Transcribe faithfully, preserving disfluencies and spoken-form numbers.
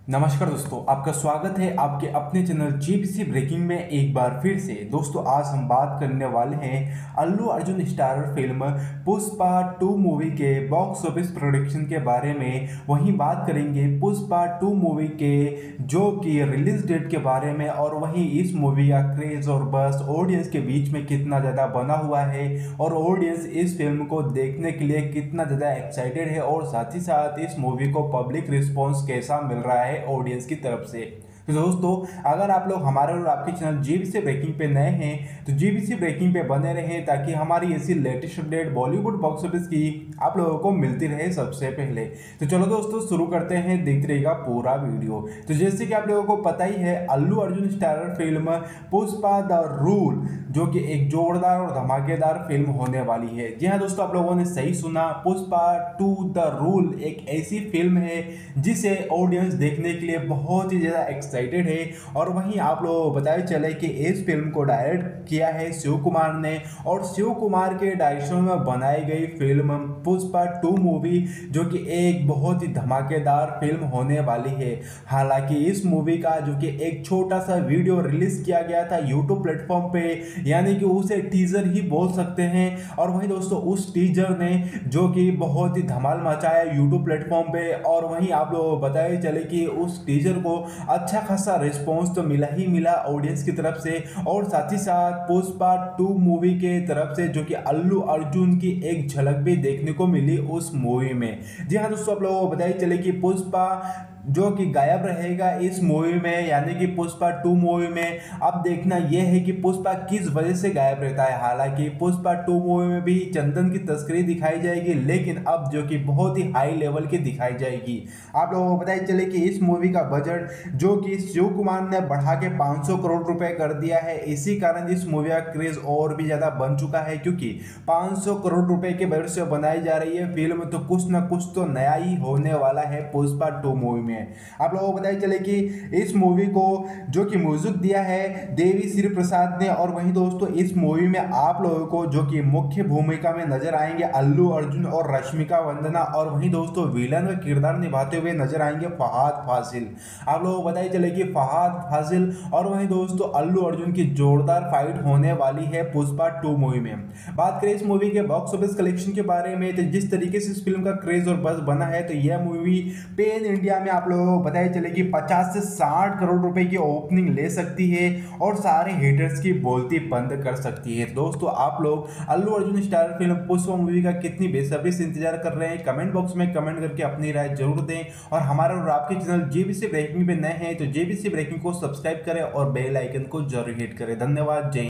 नमस्कार दोस्तों, आपका स्वागत है आपके अपने चैनल जीबीसी ब्रेकिंग में एक बार फिर से। दोस्तों आज हम बात करने वाले हैं Allu Arjun starrer film Pushpa two movie के बॉक्स ऑफिस प्रोडक्शन के बारे में। वहीं बात करेंगे पुष्पा टू मूवी के जो कि रिलीज डेट के बारे में, और वहीं इस मूवी का क्रेज और बस ऑडियंस के बीच में कितना ज़्यादा बना हुआ है और ऑडियंस इस फिल्म को देखने के लिए कितना ज़्यादा एक्साइटेड है, और साथ ही साथ इस मूवी को पब्लिक रिस्पॉन्स कैसा मिल रहा है ऑडियंस की तरफ से। तो दोस्तों अगर आप लोग हमारे और आपके चैनल जीबीसी ब्रेकिंग पे नए हैं तो जीबीसी ब्रेकिंग पे बने रहें, ताकि हमारी ऐसी latest update Bollywood box office की आप लोगों को मिलती रहे सबसे पहले। तो चलो दोस्तों शुरू करते हैं, देखते रहेगा पूरा वीडियो। तो जैसे कि आप लोगों को पता ही है, Allu Arjun starrer film Pushpa The Rule जो कि एक जोरदार और धमाकेदार फिल्म होने वाली है। जी हाँ दोस्तों, आप लोगों ने सही सुना, पुष्पा टू द रूल एक ऐसी फिल्म है जिसे ऑडियंस देखने के लिए बहुत ही ज़्यादा एक्साइटेड है। और वहीं आप लोगों को बताया चले कि इस फिल्म को डायरेक्ट किया है शिव कुमार ने, और शिव कुमार के डायरेक्शन में बनाई गई फिल्म पुष्पा टू मूवी जो कि एक बहुत ही धमाकेदार फिल्म होने वाली है। हालांकि इस मूवी का जो कि एक छोटा सा वीडियो रिलीज किया गया था यूट्यूब प्लेटफॉर्म पे, यानी कि उसे टीजर ही बोल सकते हैं। और वहीं दोस्तों उस टीजर ने जो कि बहुत ही धमाल मचाया यूट्यूब प्लेटफॉर्म पे, और वहीं आप लोगों को बताया चले कि उस टीजर को अच्छा खासा रिस्पॉन्स तो मिला ही मिला ऑडियंस की तरफ से, और साथ ही साथ पुष्पा टू मूवी के तरफ से जो कि अल्लू अर्जुन की एक झलक भी देखने को मिली उस मूवी में। जी हाँ दोस्तों, आप लोगों को बताया चले कि पुष्पा जो कि गायब रहेगा इस मूवी में, यानी कि पुष्पा टू मूवी में। अब देखना यह है कि पुष्पा किस वजह से गायब रहता है। हालांकि पुष्पा टू मूवी में भी चंदन की तस्करी दिखाई जाएगी, लेकिन अब जो कि बहुत ही हाई लेवल की दिखाई जाएगी। आप लोगों को बताया चले कि इस मूवी का बजट जो कि शिव कुमार ने बढ़ा के पाँच सौ करोड़ रुपए कर दिया है। इसी कारण इस मूवी का क्रेज और भी ज्यादा बन चुका है, क्योंकि पाँच सौ करोड़ रुपए के बजट से बनाई जा रही है फिल्म, तो कुछ ना कुछ तो नया ही होने वाला है पुष्पा टू मूवी में। आप लोगों को बताया चले कि इस मूवी को जो कि म्यूजिक दिया है देवी श्री प्रसाद ने, और वहीं दोस्तों इस मूवी में आप लोगों को जो कि मुख्य भूमिका में नजर आएंगे अल्लू अर्जुन और रश्मिका मंदाना, और वहीं दोस्तों विलन का किरदार निभाते हुए नजर आएंगे फहाद फासिल। आप लोगों को बताया चले कि फहाद फासिल और वहीं दोस्तों अल्लू अर्जुन की जोरदार फाइट होने वाली है पुष्पा टू मूवी में। बात करें इस मूवी के बॉक्स ऑफिस कलेक्शन के बारे में, तो जिस तरीके से इस फिल्म का क्रेज और बस बना है, तो यह मूवी पेन इंडिया में आप लोगों को बताया चले कि पचास से साठ करोड़ रुपए की ओपनिंग ले सकती है और सारे हेटर्स की बोलती बंद कर सकती है। दोस्तों आप लोग Allu Arjun star film Pushpa movie का कितनी बेसब्री से इंतजार कर रहे हैं, कमेंट बॉक्स में कमेंट करके अपनी राय जरूर दें। और हमारा और आपके चैनल जीबीसी ब्रेकिंग पे नए हैं तो जीबीसी ब्रेकिंग को सब्सक्राइब करें और बेल आइकन को जरूर हिट करें। धन्यवाद। जय